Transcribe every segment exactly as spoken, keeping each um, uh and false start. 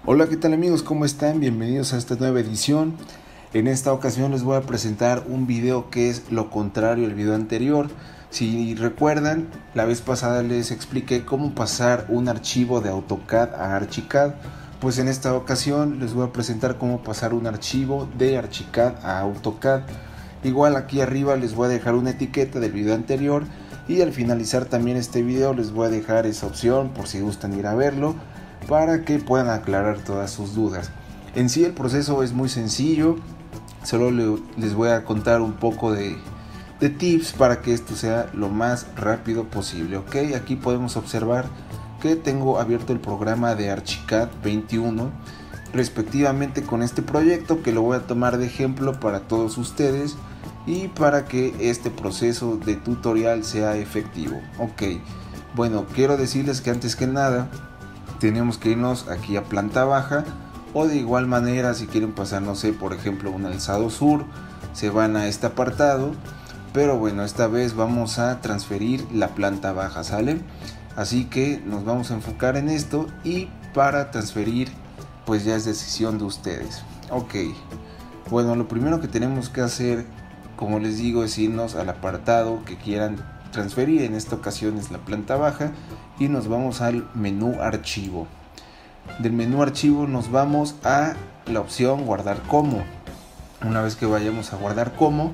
Hola, ¿qué tal amigos? ¿Cómo están? Bienvenidos a esta nueva edición. En esta ocasión les voy a presentar un video que es lo contrario al video anterior. Si recuerdan, la vez pasada les expliqué cómo pasar un archivo de AutoCAD a Archicad. Pues en esta ocasión les voy a presentar cómo pasar un archivo de Archicad a AutoCAD. Igual aquí arriba les voy a dejar una etiqueta del video anterior y al finalizar también este video les voy a dejar esa opción por si gustan ir a verlo, para que puedan aclarar todas sus dudas. En sí el proceso es muy sencillo, solo le, les voy a contar un poco de, de tips para que esto sea lo más rápido posible. Ok, aquí podemos observar que tengo abierto el programa de Archicad veintiuno respectivamente con este proyecto, que lo voy a tomar de ejemplo para todos ustedes y para que este proceso de tutorial sea efectivo. Ok, bueno, quiero decirles que antes que nada tenemos que irnos aquí a planta baja, o de igual manera si quieren pasar, no sé, por ejemplo un alzado sur, se van a este apartado, pero bueno, esta vez vamos a transferir la planta baja, ¿sale? Así que nos vamos a enfocar en esto, y para transferir pues ya es decisión de ustedes. Ok, bueno, lo primero que tenemos que hacer, como les digo, es irnos al apartado que quieran transferir. En esta ocasión es la planta baja, y nos vamos al menú archivo. Del menú archivo nos vamos a la opción guardar como. Una vez que vayamos a guardar como,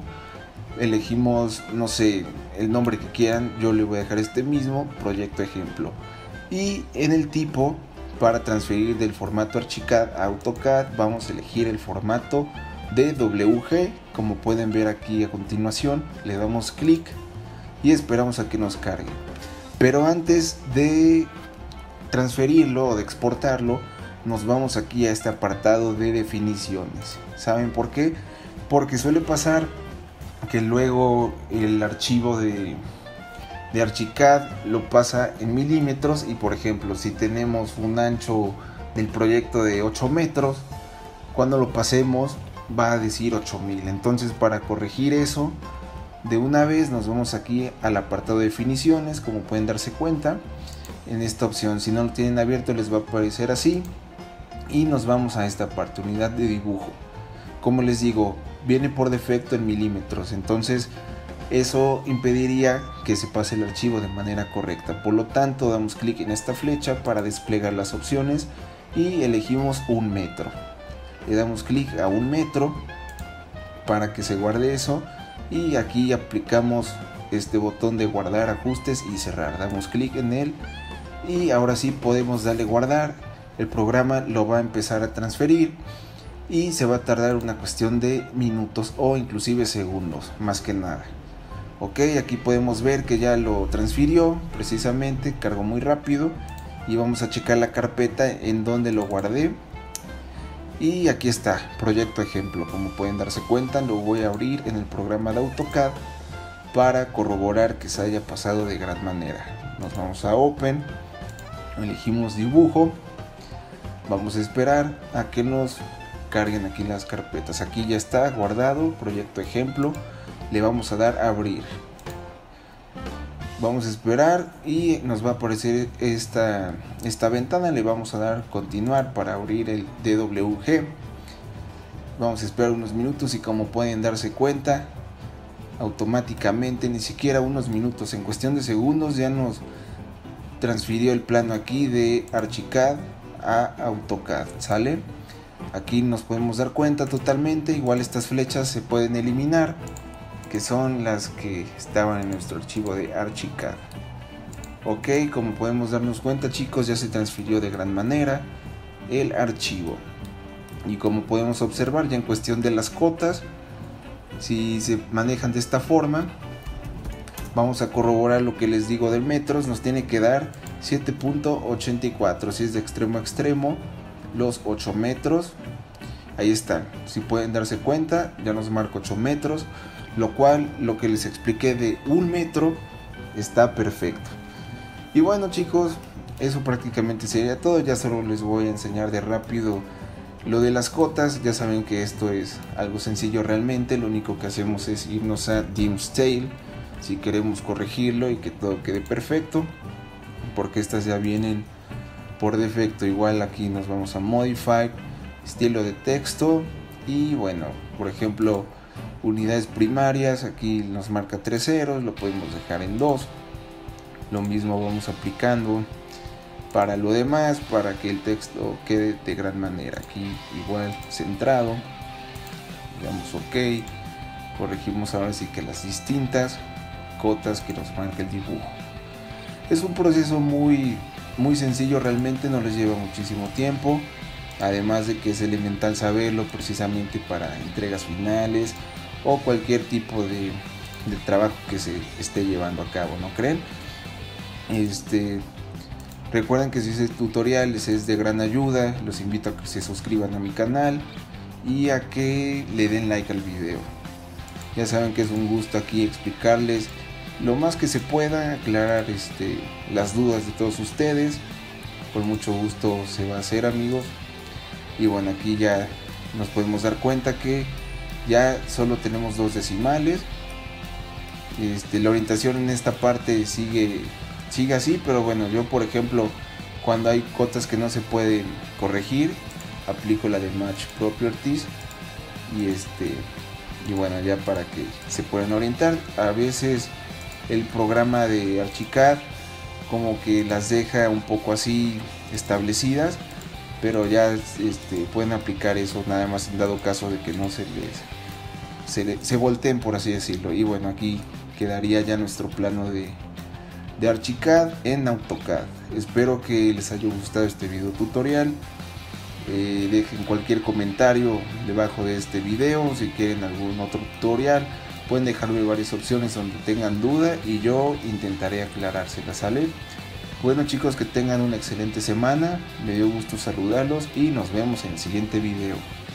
elegimos, no sé, el nombre que quieran. Yo le voy a dejar este mismo, proyecto ejemplo. Y en el tipo, para transferir del formato Archicad a AutoCAD, vamos a elegir el formato D W G. Como pueden ver aquí a continuación, le damos clic y esperamos a que nos cargue. Pero antes de transferirlo o de exportarlo, nos vamos aquí a este apartado de definiciones. ¿Saben por qué? Porque suele pasar que luego el archivo de, de Archicad lo pasa en milímetros, y por ejemplo si tenemos un ancho del proyecto de ocho metros, cuando lo pasemos va a decir ocho mil. Entonces, para corregir eso de una vez, nos vamos aquí al apartado de definiciones. Como pueden darse cuenta, en esta opción, si no lo tienen abierto, les va a aparecer así, y nos vamos a esta parte, unidad de dibujo. Como les digo, viene por defecto en milímetros, entonces eso impediría que se pase el archivo de manera correcta. Por lo tanto, damos clic en esta flecha para desplegar las opciones y elegimos un metro. Le damos clic a un metro para que se guarde eso, y aquí aplicamos este botón de guardar ajustes y cerrar. Damos clic en él y ahora sí podemos darle guardar. El programa lo va a empezar a transferir y se va a tardar una cuestión de minutos o inclusive segundos, más que nada. Ok, aquí podemos ver que ya lo transfirió, precisamente cargó muy rápido, y vamos a checar la carpeta en donde lo guardé. Y aquí está, proyecto ejemplo. Como pueden darse cuenta, lo voy a abrir en el programa de AutoCAD para corroborar que se haya pasado de gran manera. Nos vamos a Open, elegimos dibujo, vamos a esperar a que nos carguen aquí las carpetas. Aquí ya está guardado, proyecto ejemplo. Le vamos a dar a abrir. Vamos a esperar y nos va a aparecer esta, esta ventana. Le vamos a dar continuar para abrir el D W G. Vamos a esperar unos minutos, y como pueden darse cuenta, automáticamente, ni siquiera unos minutos, en cuestión de segundos ya nos transfirió el plano aquí de Archicad a AutoCAD, ¿sale? Aquí nos podemos dar cuenta totalmente. Igual estas flechas se pueden eliminar, que son las que estaban en nuestro archivo de Archicad. Ok, como podemos darnos cuenta, chicos, ya se transfirió de gran manera el archivo. Y como podemos observar, ya en cuestión de las cotas, si se manejan de esta forma, vamos a corroborar lo que les digo de metros. Nos tiene que dar siete punto ochenta y cuatro, si es de extremo a extremo, los ocho metros. Ahí están, si pueden darse cuenta, ya nos marca ocho metros, lo cual, lo que les expliqué de un metro está perfecto. Y bueno, chicos, eso prácticamente sería todo. Ya solo les voy a enseñar de rápido lo de las cotas. Ya saben que esto es algo sencillo realmente. Lo único que hacemos es irnos a Dim Style si queremos corregirlo y que todo quede perfecto, porque estas ya vienen por defecto. Igual aquí nos vamos a Modify, estilo de texto, y bueno, por ejemplo, unidades primarias, aquí nos marca tres ceros, lo podemos dejar en dos. Lo mismo vamos aplicando para lo demás, para que el texto quede de gran manera. Aquí igual centrado, damos ok, corregimos ahora sí que las distintas cotas que nos marca el dibujo. Es un proceso muy muy sencillo, realmente no les lleva muchísimo tiempo, además de que es elemental saberlo precisamente para entregas finales o cualquier tipo de, de trabajo que se esté llevando a cabo, ¿no creen? Este, recuerden que si este tutorial les es de gran ayuda, los invito a que se suscriban a mi canal y a que le den like al video. Ya saben que es un gusto aquí explicarles lo más que se pueda, aclarar este, las dudas de todos ustedes. Con mucho gusto se va a hacer, amigos. Y bueno, aquí ya nos podemos dar cuenta que ya solo tenemos dos decimales. Este, la orientación en esta parte sigue, sigue así, pero bueno, yo por ejemplo, cuando hay cotas que no se pueden corregir, aplico la de Match Properties y este y bueno, ya para que se puedan orientar. A veces el programa de Archicad como que las deja un poco así establecidas, pero ya este, pueden aplicar eso nada más en dado caso de que no se les se, le, se volteen, por así decirlo. Y bueno, aquí quedaría ya nuestro plano de, de Archicad en AutoCAD. Espero que les haya gustado este video tutorial. Eh, dejen cualquier comentario debajo de este video. Si quieren algún otro tutorial, pueden dejarme varias opciones donde tengan duda y yo intentaré aclarárselas, ¿sale? Bueno chicos, que tengan una excelente semana, me dio gusto saludarlos y nos vemos en el siguiente video.